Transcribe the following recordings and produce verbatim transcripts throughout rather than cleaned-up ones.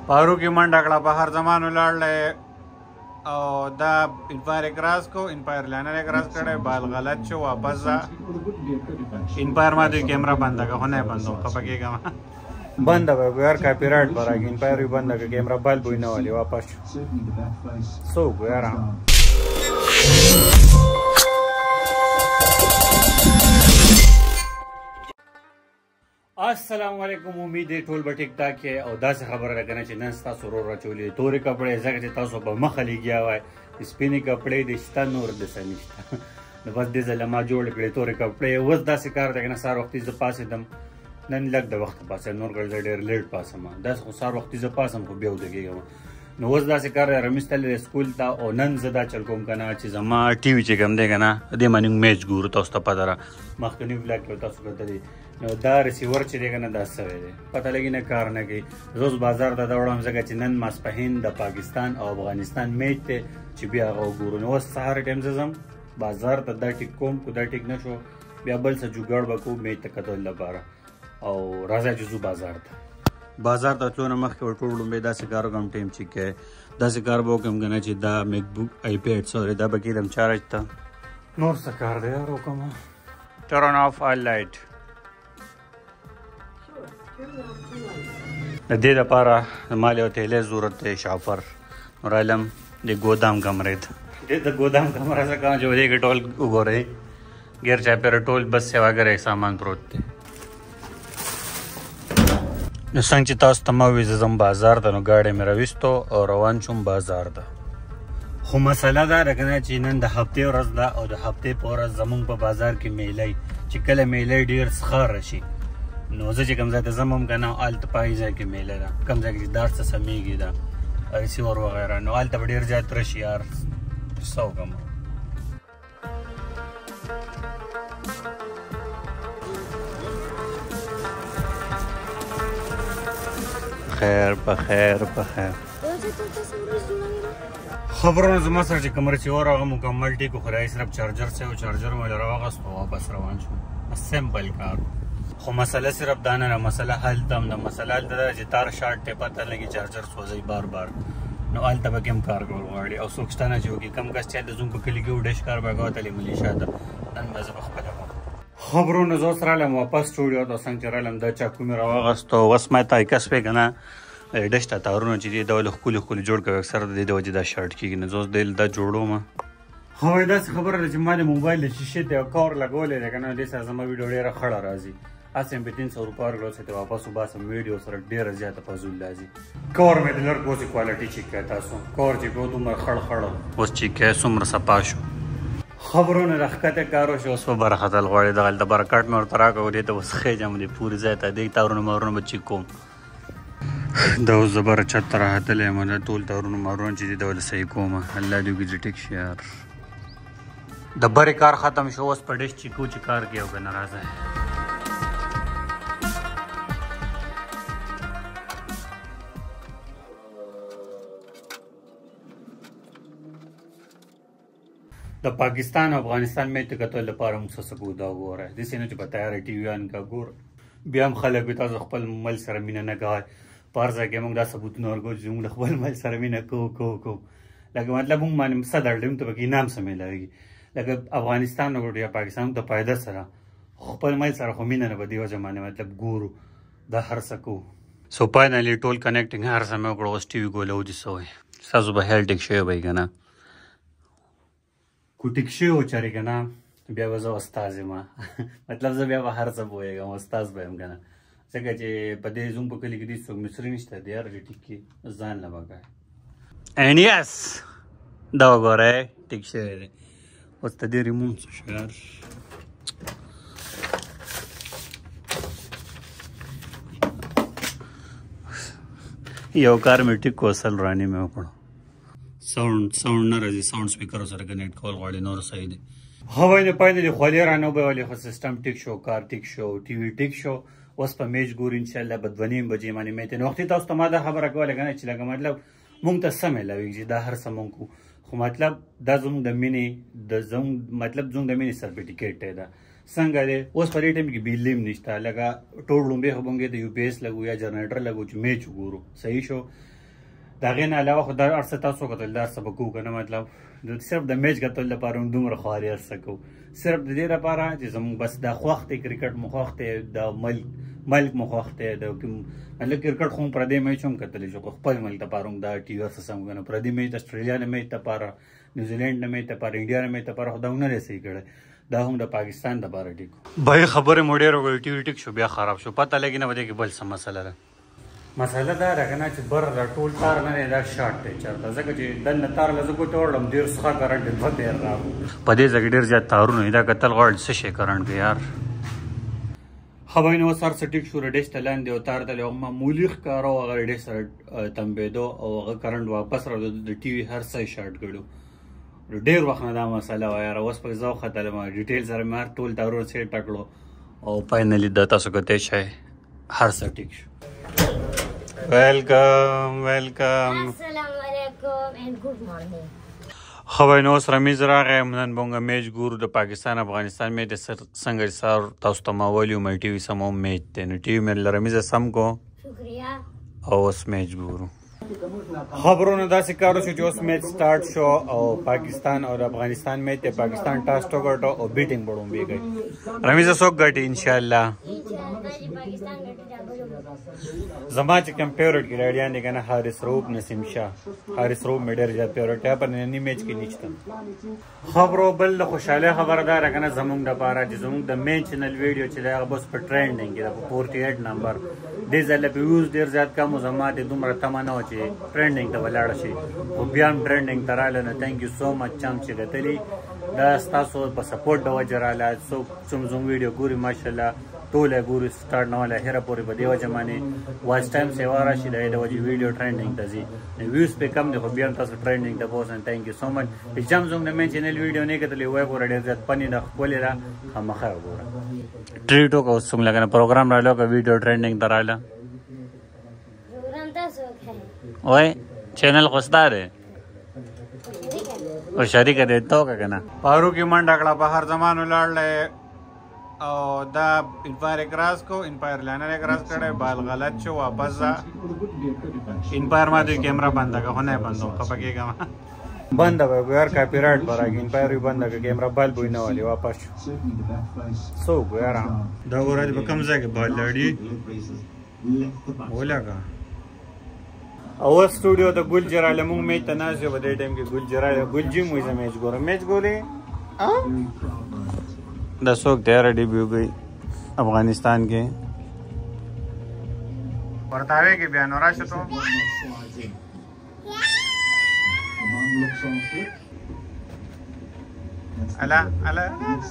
پارو کې منډه کړه په هر زمان ولاړلی او دا انپایر کراس کو انپایر لانر کراس کړی بال غلط شو واپس ځه انپایر ما دوی کیمرا بنده که خو نه بندوم خفه کېږم بنده به یار کاپی رایټ به راکړي انپایر وي بنده که کیمرا بل بوی نه والي واپس شو څه وکړو یاره السلام علیکم امید دی ټول به ټیک ټاک یې او داسې خبره ده که نه چې نن ستاسو ورور راچولي تورې کپړې ځکه چې تاسو به مخه لګیا وای سپینې کپړې دې شته نور داسې نشته نو بس دې ځله ما جوړ کړې تورې کپړې اوس داسې کار دی که نه سهار وختي زه پاڅېدم نن لږ د وخته پاڅېدم نور کله زه ډېر لیټ پاڅم داسې خو سهار وختي زه پاڅم خو بیا وده کېږم نو اوس داسې کار دی رمیز تللی دی سکول ته او نن زه دا چل کوم که نه چې زما ټي وي چې کوم دی که نه دې باندې میچ ګورو تاسو ته پته ده مخکني ولاګ کې تاسو کتلی نو دا ریسیور چې دی که نه دا سوی دی پته لګي نه کار نه کوي زه اوس بازار ته دوړم ځکه چې نن ماسپښین د پاکستان او افغانستان میچ دی چې بیا هغه وګورو نو اوس سهار ټایم زه ځم بازار ته دا ټیک کوم کو دا ټیک نه شو بیا بل څه جوګاړ به کوو میچ ته کتلو لپاره او راځه چې ځو بازار ته بازار ته تلو نه مخکې به ټول لومبې داسې کار وکړم ټایم چې کې داسې کار به وکړم که نه چې دا میک بک آی پیډ سوري دا به کېدم چارج ته نور څه کار دی یار وکړم ټرن آف آل لایټ د دې دپاره ما له یو تیلی ضرورت دی شافر نو رالم د ګودام کمرې ته دې د ګودام کمره څه کوم چې په دې کې ټول وګورئ غیر چاپېره ټول بس سیواګره سامان پروت دی نو څنګه چې تاسو ته ما وویل زه ځم بازار ته نو ګاډی مې راویستو او روان شوم بازار ته خو مسله دا ده که نه چې نن د هفتې ورځ ده او د هفتې په ورځ زموږ په بازار کې میلی چې کله میلی ډېر سخاره شي نو زه چې کوم ځای ته ځم هم که نه هلته په هغې ځای کې میله ده کوم ځای کې چې دار څه سمیږي ده ریسیور وغیره نو هلته به ډېر زیات راشي یار څه وکړم خیر په خیر په خیر خبرونه زما سره چې کوم ریسیور هغه مکمل ټیک خو رایي صرف چارجر څه و چارجر مې راواغست او واپس روان شوم سمپل کار خو مسله صرف دا نه ده مسله هلته هم ده مسله هلته ده چې تار شارټ دی پته لګي چارجر سوځوي بار بار نو هلته به کې هم کار کول غواړي او څوک شته نه چې وکړي کم کس چې د زوم په کلي کې وډش کار به کوتلی ملیشا ته نن به زه پخپله کوم خبرونه زه اوس رالم واپس سټوډیو ته څنګه چې رالم دا چاکو مې راواغست او اوس ما ته کس وی که نه ډش ته تارونه چې دي دا ولې ښکلي ښکلي جوړ کوي اکثر د دې د وجې دا شارټ کېږي نو زه اوس دی دا جوړوم هو داسې خبره ده چې ما د موبایل د شیشې ته یو کور لګولی دی که نه دې سره زما ویډیو ډېره خړه راځي هسې مې په تین سو روپۍ ورکړه اوس یې واپس وباسم ویډیو سره ډېره زیاته فضول راځي کور مې د لږ اوس کوالټي چیک کوي تاسو کور چې په دومره خړ خړ اوس چیک کوي څومره صفا شو خبرونه د ښکته کار وشو اوس په بره ختل غواړي دغلته برکټ مې ورته راکړه دې ته اوس خېجم دې پورې ځای ته دې تارونه مارونه به چیک کوم دا اوس زه بره چت ته راختلی یم دا ټول تارونه مارونه چې دي دا ولې صحیح کوم الله دې وکړي چې ټیک شي یار د برې کار ختم شو اوس په ډش چیکو چې کار کوي او که نه راځی د پاکستان او افغانستان میچ ته کتلو لپاره موږ څه څه کوو دا وګوره داسې نه چې په تیاره ټي وي آن که ګور بیا هم خلک وي تاسو خپل مل سره مینه نه کوئ په هر ځای کې موږ دا ثبوتونه ورکوو چې موږ د خپل مل سره مینه کوو کوو کوو لکه مطلب موږ باندې څه درډ موږ ته پکې انعام څه میلاږي لکه افغانستان وګورو یا پاکستان ته فایده سره خپل مل سره خو مینه نه په دې وجه باندې مطلب ګورو دا هر څه کوو سو فاینلي ټول کنیکټینګ هر څه مې وکړو اوس ټي وي ګوله ودي څه وایي ستاسو به هیل ټیک شوی به یې که نه کو ټیک شوی و چارې که نه بیا به زه استاذ یم مطلب زه بیا به هر څه پوهېږم استاذ به یم که نه ځکه چې په دې زموږ په کلي کې دې څوک مصري نشته دی هر ټیک کې ځان له به کوې اینډ یس دا وګورئ ټیک شوی دی اوس ته دې ریموټ څه شو یار یو کار مې ټیک کو اصل راني مې وکړو ساوند ساوند نه راځي ساوند سپیکر سره کنیکټ کول غواړي نور صحیح دی هوای نه پایدلې خولې رانه وبولې خو سیسټم ټیک شو کار ټیک شو ټي وي ټیک شو اوس په میچ ګورو انشاءالله به دوه نیم بجې باندې میچ نو وختي تاسو ته ما دا خبره کوله که نه چې لکه مطلب مونږ ته څه میلاویږي دا هر څه مونږ کوو خو مطلب دا زموږ د مینې د زموږ مطلب زموږ د مینې سرټیفیکیټ دی دا څنګه دی اوس په دې ټایم کې بجلی هم نشته لکه ټول لومبې خو مونږ د یو پی ایس لګو یا جنریټر لګو چې میچ وګورو صحیح شو دا غین علاوه خو دا ارسه تاسو کتل دا ارسه بکو کنه مطلب د صرف د میچ کتل لپاره دومره خواري ارسه کو صرف د دې لپاره چې زموږ بس د خوخت کرکټ مخوخت د ملک ملک مخوخت د ملک کرکټ خو پر دې میچ هم کتل چې خپل ملک لپاره دا ټي وی اس سم کنه پر دې میچ استرالیا نه میچ لپاره نیوزیلند نه میچ لپاره انډیا نه میچ لپاره خدای نه رسي کړه دا هم د پاکستان لپاره ټیک به خبره موډیر وګړي ټي وی ټیک شو بیا خراب شو پته لګی نه بده کې بل څه مسله ده مسله دا راکنه چې بر را ټول تار نه دا شارټ دی چرته ځکه چې دنه تار لزه کو ټوړم ډیر ښه کرنټ په ډیر را په دې ځکه ډیر زیات تارونه دا قتل غوړ څه شي کرنټ دی یار خو نو سر سټیک شو رډیش تلان دی او تار د لوم معمولی ښکارو هغه ډیر سره تمبېدو او هغه کرنټ واپس را د ټي وی هر څه شارټ کړو ډیر وخت نه دا مسله و یار اوس په ځو خطر ما ډیټیل سره مار ټول تارونه سیټ ټکړو او فائنلی د تاسو کوته شي هر څه ټیک شو Welcome, welcome. Assalamu alaikum and good morning. خبر نو سره رمیز راغی نن بونګه میچ ګورو د پاکستان افغانستان میچ څنګه سار تاسو ته ما ویلو مې ټي وي سمو میچ ته نو ټي وي مې رمیز سم کو شکریہ او اوس میچ ګورو خبرونه داسې کارو شو چې اوس میچ سٹارټ شو او پاکستان او افغانستان میچ ته پاکستان ټاس ټوګټو او بیټینګ بړوم بیګي رمیز سوک ګټي ان شاء الله پاکستان زما چې کوم فیورټ ګریډیان دي کنه حارث روب نسیم شاه حارث روب میډر جا فیورټ په نننی میچ کې نشته خبرو بل خوشاله خبردار کنه زمونږ د پاره چې زمونږ د مین چینل ویډیو چې دا بس په ټرینډینګ کې د فورټي ایټ نمبر دې ځل په ویوز ډیر زیات کم زما د دومره تمنه و چې ټرینډینګ ته ولاړ شي او بیا هم ټرینډینګ تراله نه ثانک یو سو مچ چم چې غتلی دا تاسو په سپورټ د وجراله سو څوم زوم ویډیو ګوري ماشاءالله ټول ګوري سٹارټ نه ولا هره پورې په دیو جمانه واچ ټایم سیوا راشي د وجه ویډیو ټرینډینګ ته زی ویوز په کم دي خو بیا تاسو ټرینډینګ ته پوسن ثانک یو سو مچ چې جام زوم د مین چینل ویډیو نه کتلې وای ګور ډیر زیات پنی د خپل را خامخا ګور ټریټو کو سم لګنه پروګرام را لوګه ویډیو ټرینډینګ دراله پروګرام تاسو کوي وای چینل خوستاره او شریک دې تو کنه پارو کې منډه کړه په هر زمانو لاړل او دا انپایر کراس کو انپایر لانر کراس کړه بال غلط شو واپس انپایر ما دې کیمرا بند کا خو نه بندو خپکیګه بند به یار کاپی رائټ برا انپایر بند کا کیمرا بال بوینه والی واپس سو ګورا دا ورته په کوم ځای کې بال لړی ولګه او سټوډیو ته ګل جراله مونږ میچ تناسب په دې ټیم کې ګل جراله ګل جی مو زه میچ ګورم میچ ګوري دا څوک دی ریډي بیوګي افغانستان کې ورتاوي کې بیان راشه ته الا الا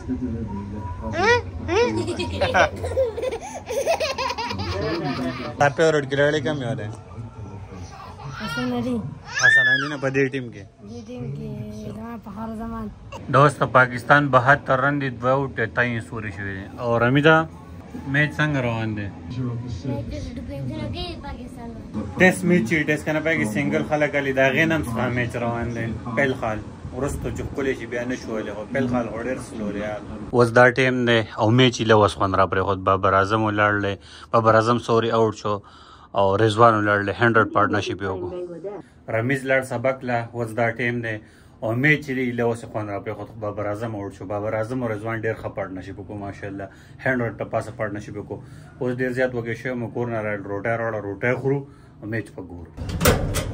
تا پیورټ ګرالي کوم یو ده حسن علي حسن علي نه په دې ټیم کې دې ټیم کې دا په هر زمان دوست پاکستان بہتر رن دي دوه او تاین سوري شوی او رمیدا میچ څنګه روان دي ټیسټ میچ ټیسټ کنه پای کې سنگل خلک علی دا غینم سره میچ روان دي بل خال ورستو چې کولې شي بیان شوله او بل خال اورډر سلوري وز دا ټیم نه او میچ له وسخن را پر خود بابر اعظم ولړل بابر اعظم سوري اوټ شو او رضوان ولړل هندرد پارټنرشپ یو رمیز لړ سبق لا وز دا ټیم نه او میچ له وسخن را پر خود بابر اعظم اوټ شو بابر اعظم او رضوان ډیر ښه پارټنرشپ کو ماشاءالله هندرد په پاسه پارټنرشپ کو اوس ډیر زیات وګی شو مو کورنر روټر وړ روټه خورو او میچ په ګور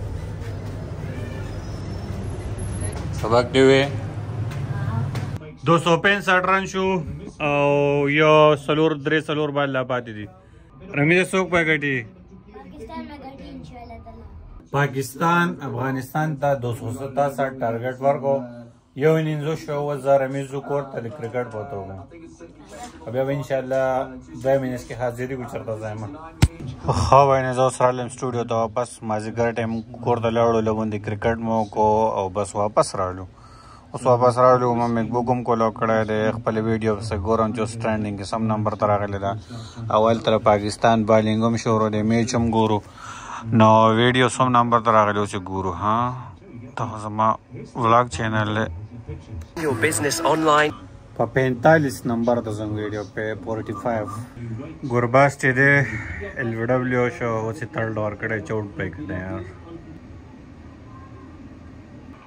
سبق دی وی دو سو پینسٹھ رن شو او یو سلور درې سلور بال لا پاتې دي رمیز څوک په ګټي پاکستان میں گٹی انشاءاللہ تعالی پاکستان افغانستان ته دو سو ستاسٹھ ټارګټ ورکو یو انینزو شو وزا رمیزو کور ته کرکټ پوتو گا ابھی اب انشاءاللہ دو منٹ کی حاضری کو چرتا زائما خو وینه زو سرالم سټوډیو ته واپس مازیګر ټیم کور ته لاړو لګون دي کرکټ مو کو او بس واپس راړو اوس واپس راړو ما مې بوګم کو لو کړه د خپل ویډیو سره ګورم چې سټانډینګ سم نمبر تر راغلی دا اول تر پاکستان بالینګ هم شروع دی میچ هم ګورو نو ویډیو سم نمبر تر راغلی چې ګورو ها ته زما ولاګ چینل Your business online. په پینتالیس نمبر ته زنګ ویډیو په فورټي فایو ګورباس چې دی ال وی ډبلیو شو اوس یې تړل ور کړی چوټ پې کړی یار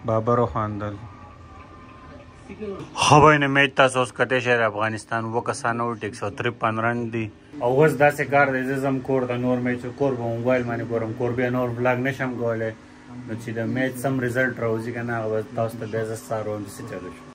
بابر خواندل خبرونه میچ تاسو اوس کته شهر افغانستان و کسانو ټیک سو ترپن رن دي او اوس داسې کار دی زم کور د نور میچ کور په موبایل باندې ګورم کور به نور بلاګ نشم کولای نو چې د میچ سم ریزلټ راوځي کنه هغه تاسو ته د زړه سره څه چلو